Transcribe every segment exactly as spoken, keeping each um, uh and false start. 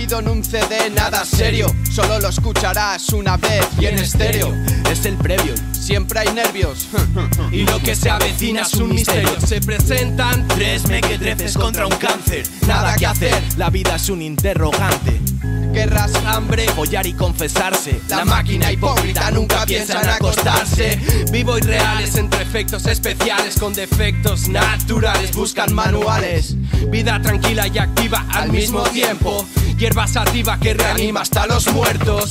salido en un C D, nada serio. Solo lo escucharás una vez y en estéreo. Es el previo, siempre hay nervios. y lo que se avecina es un misterio. Se presentan tres mequetrefes contra un cáncer. Nada que hacer, la vida es un interrogante. Guerras, hambre, follar y confesarse. La máquina hipócrita nunca piensa en acostarse. Vivo y reales entre efectos especiales con defectos naturales. Buscan manuales. Vida tranquila y activa al mismo tiempo. Hierba sativa que reanima hasta los muertos.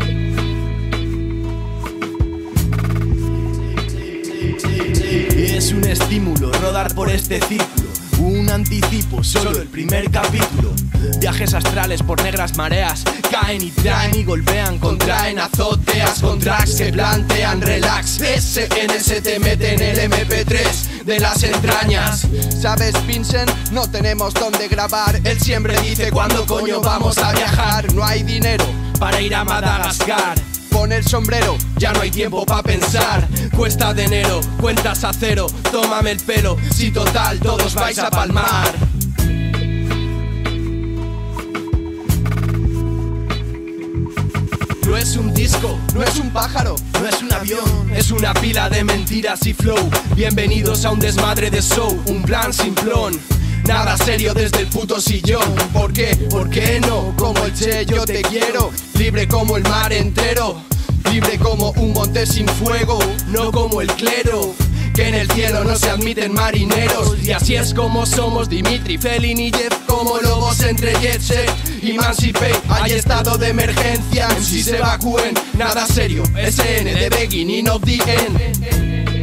Es un estímulo rodar por este círculo. Un anticipo, solo el primer capítulo. Viajes astrales por negras mareas. Caen y traen y golpean, contraen, azoteas con tracks que plantean relax. S N se te mete en el M P tres de las entrañas. ¿Sabes, Vincent? No tenemos dónde grabar. Él siempre dice cuándo coño vamos a viajar. No hay dinero para ir a Madagascar. Pon el sombrero, ya no hay tiempo pa' pensar. Cuesta de enero, cuentas a cero. Tómame el pelo, si total todos vais a palmar. No es un disco, no es un pájaro, no es un avión. Es una pila de mentiras y flow. Bienvenidos a un desmadre de show. Un plan simplón, nada serio desde el puto sillón. ¿Por qué? ¿Por qué no? Como el Che yo te quiero. Libre como el mar entero. Libre como un monte sin fuego. No como el clero, que en el cielo no se admiten marineros. Y así es como somos Dimitri, Felin y Jeff. Como lobos entre jet set y Mansipay. Hay estado de emergencia, si se evacúen. Nada serio, S N de beginning of the end.